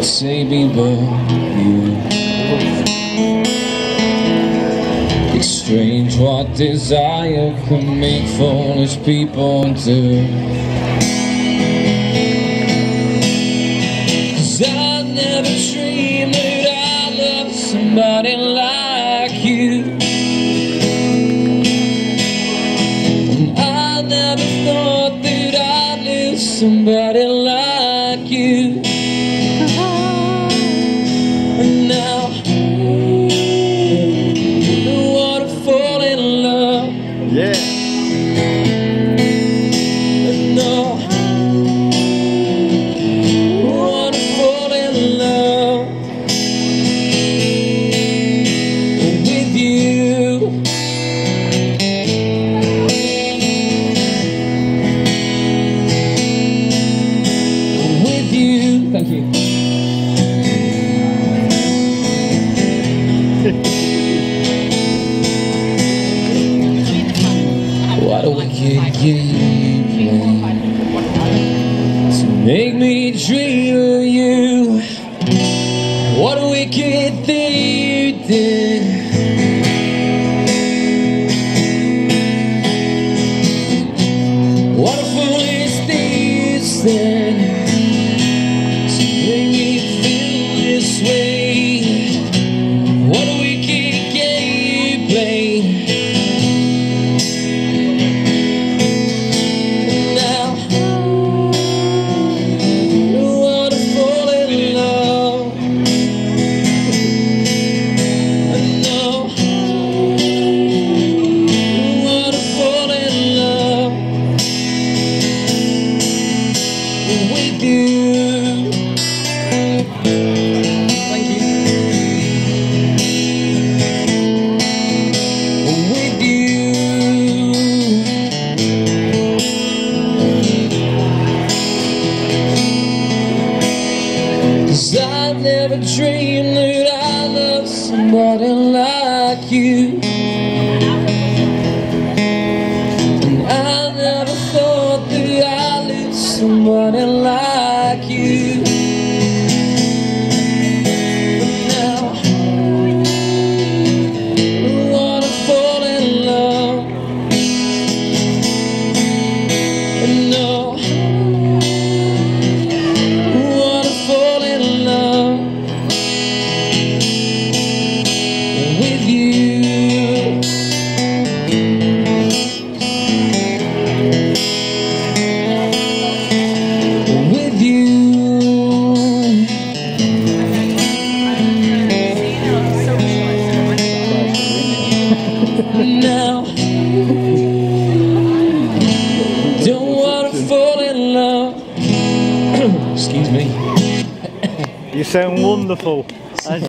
say me but you. It's strange what desire can make foolish people do. 'Cause I never dreamed that I'd love somebody like you. And I never thought that I'd lose somebody like you. And now I wanna fall in love. Yeah. And now I wanna fall in love with you. With you. Thank you. What a wicked game you play to make me dream of you. What a wicked thing you did. What a foolish thing you said to make me feel this way. What a wicked game you played. With you. Thank you. With you. 'Cause I never dreamed that I loved somebody like you. And I never thought that I lived somebody like you. But now I wanna fall in love. And now I wanna fall in love with you. Now don't wanna fall in love. Excuse me. You sound wonderful.